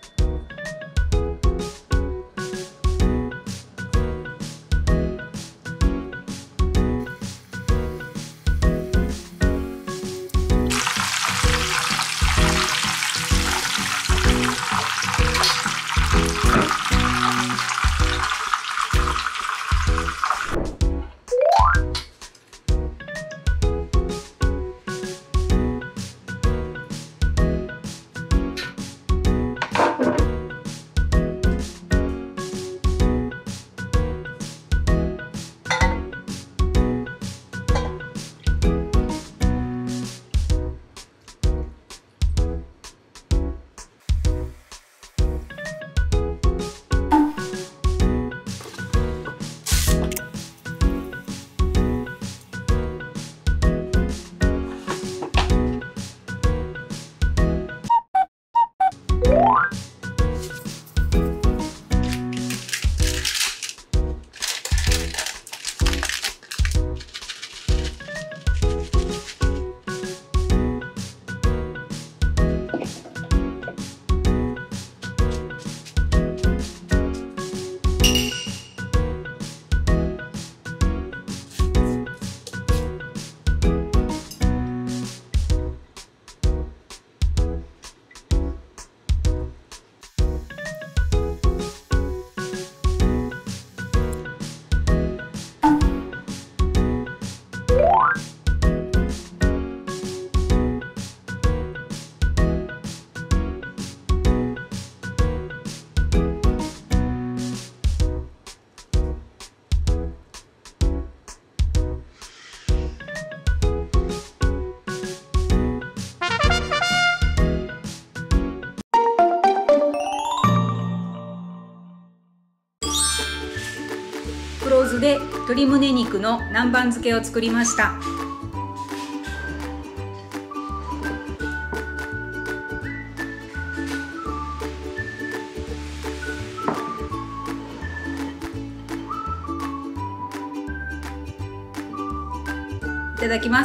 黒酢で鶏胸肉の南蛮漬けを作りました。いただきます。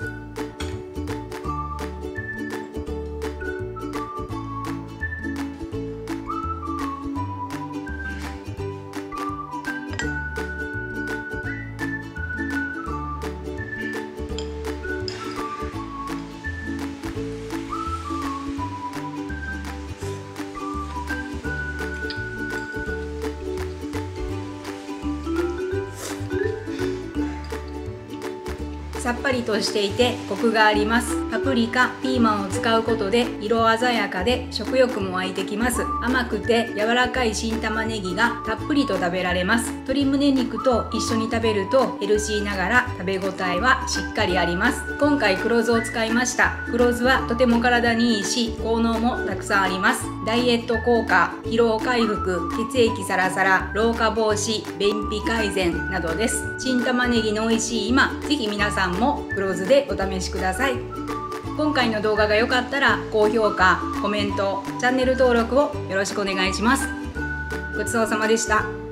さっぱりとしていてコクがあります。パプリカ、ピーマンを使うことで色鮮やかで食欲も湧いてきます。甘くて柔らかい新玉ねぎがたっぷりと食べられます。鶏胸肉と一緒に食べるとヘルシーながら食べ応えはしっかりあります。今回黒酢を使いました。黒酢はとても体にいいし効能もたくさんあります。ダイエット効果、疲労回復、血液サラサラ、老化防止、便秘改善などです。新玉ねぎの美味しい今、ぜひ皆さんも黒酢でお試しください。今回の動画が良かったら高評価、コメント、チャンネル登録をよろしくお願いします。ごちそうさまでした。